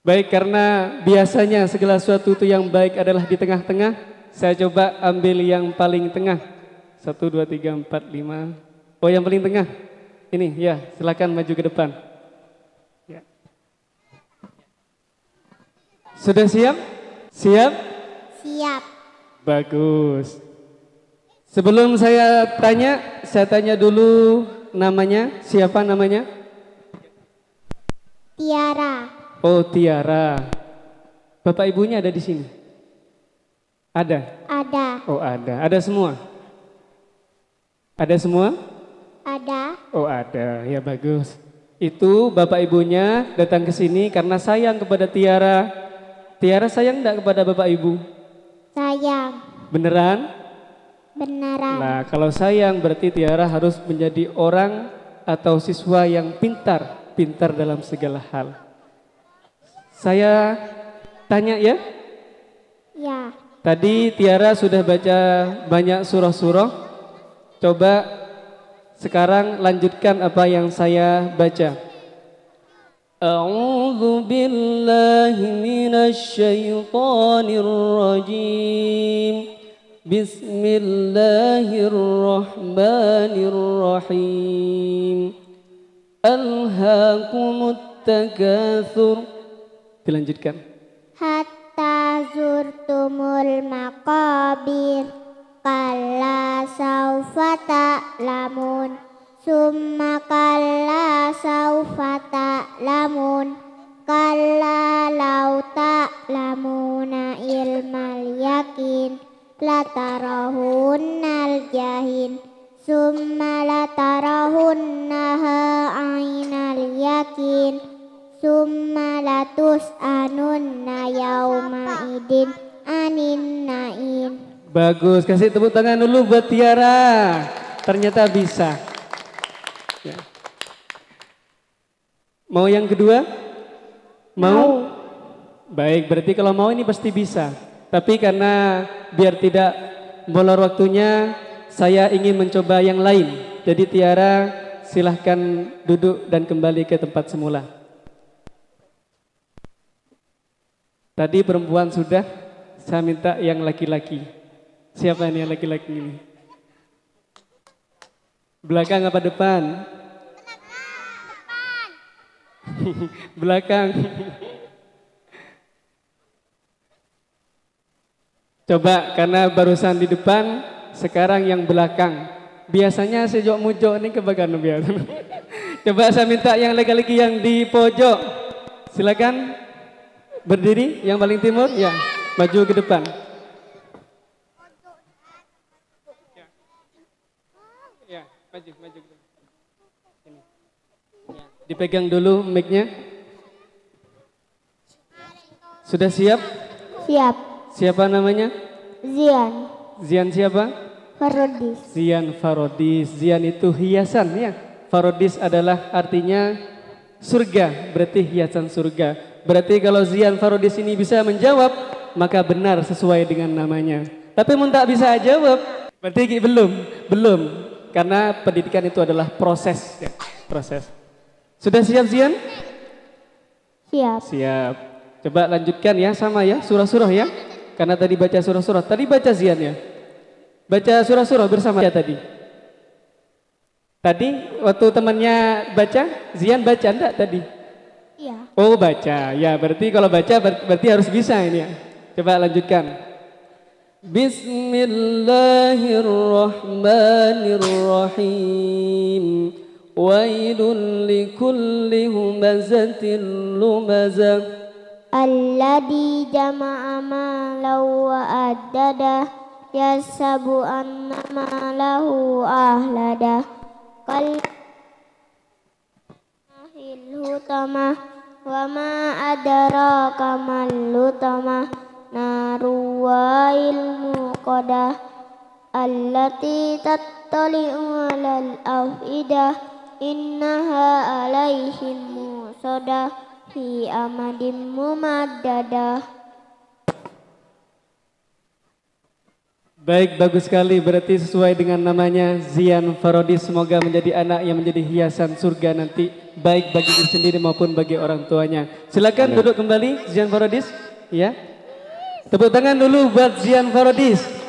Baik, karena biasanya segala sesuatu itu yang baik adalah di tengah-tengah, saya coba ambil yang paling tengah. 1, 2, 3, 4, 5. Oh, yang paling tengah. Ini, ya, silakan maju ke depan. Ya. Sudah siap? Siap? Siap. Bagus. Sebelum saya tanya dulu namanya. Siapa namanya? Tiara. Oh, Tiara. Bapak ibunya ada di sini? Ada? Ada. Oh, ada. Ada semua? Ada semua? Ada. Oh, ada. Ya, bagus. Itu bapak ibunya datang ke sini karena sayang kepada Tiara. Tiara sayang enggak kepada bapak ibu? Sayang. Beneran? Beneran. Nah, kalau sayang berarti Tiara harus menjadi orang atau siswa yang pintar dalam segala hal. Saya tanya ya. Ya. Tadi Tiara sudah baca banyak surah-surah. Coba sekarang lanjutkan apa yang saya baca. A'udzu billahi minasy syaithanir rajim. Bismillahirrahmanirrahim. Alhaakumut takatsur. Dilanjutkan. Hatta zurtumul maqabir. Kalla saufa ta'lamun. Summa kalla saufa ta'lamun. Kalla law ta'lamuna ilmal yakin. Latarahunnal jahin. Summa latarahunnaha ainal yakin. Summa latus'anunna yauma idin anin na'im. Bagus, kasih tepuk tangan dulu buat Tiara. Ternyata bisa. Ya. Mau yang kedua? Mau? Baik, berarti kalau mau ini pasti bisa. Tapi karena biar tidak molor waktunya, saya ingin mencoba yang lain. Jadi Tiara silahkan duduk dan kembali ke tempat semula. Tadi perempuan sudah, saya minta yang laki-laki. Siapa ini yang laki-laki ini? Belakang apa depan? Belakang. Coba karena barusan di depan, sekarang yang belakang. Biasanya sejok mujok ini kebagian biasa. Coba saya minta yang laki-laki yang di pojok. Silakan berdiri yang paling timur, ya, maju ke depan. Ya, maju. Ini. Ya. Dipegang dulu mic-nya. Sudah siap? Siap. Siapa namanya? Zian. Zian siapa? Farodis. Zian Farodis. Zian itu hiasan ya. Farodis adalah artinya surga, berarti hiasan surga. Berarti kalau Zian Farodis ini bisa menjawab, maka benar sesuai dengan namanya. Tapi mun tak bisa jawab, berarti belum. Karena pendidikan itu adalah proses ya, proses. Sudah siap Zian? Siap. Siap. Coba lanjutkan ya sama ya, surah-surah ya. Karena tadi baca surah-surah, tadi baca Zian ya. Baca surah-surah bersama ya tadi. Tadi waktu temannya baca, Zian baca enggak tadi? Iya. Oh baca, ya berarti kalau baca berarti harus bisa ini ya. Coba lanjutkan. Bismillahirrahmanirrahim. Wailul likulli humazatin lumazah. Alladhi jama'a malan wa addada. Yasabu anna malahu ahlada. Kalahil hutamah. Wa ma adraka mal hutamah. Naruwail muqadah. Allati tattali'u alal afidah. Innaha alaihim musadah. Fi amadim mumaddadah. Baik, bagus sekali. Berarti sesuai dengan namanya Zian Farodis. Semoga menjadi anak yang menjadi hiasan surga nanti. Baik bagi diri sendiri maupun bagi orang tuanya. Silakan duduk kembali Zian Farodis. Ya. Tepuk tangan dulu buat Zian Farodis.